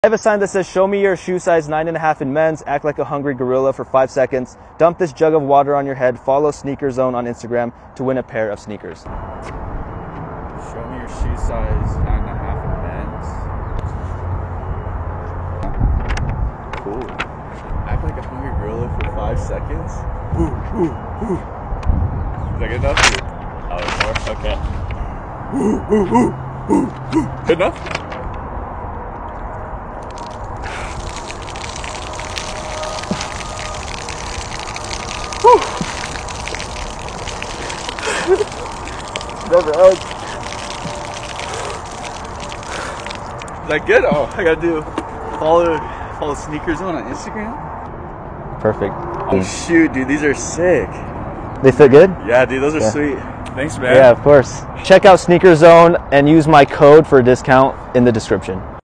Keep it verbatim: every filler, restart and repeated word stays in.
I have a sign that says, show me your shoe size nine and a half in men's, act like a hungry gorilla for five seconds, dump this jug of water on your head, follow Sneaker Zone on Instagram to win a pair of sneakers. Show me your shoe size nine and a half in men's. Cool. Act like a hungry gorilla for five seconds. Ooh, ooh, ooh. Is that good enough? Oh, more? Okay. Ooh, ooh, ooh, ooh, ooh. Good enough? Never ends. Is that good? Oh, I gotta do follow follow Sneaker Zone on Instagram. Perfect. Oh shoot, dude, these are sick. They fit good? Yeah, dude, those are Yeah. sweet. Thanks, man. Yeah, of course. Check out Sneaker Zone and use my code for a discount in the description.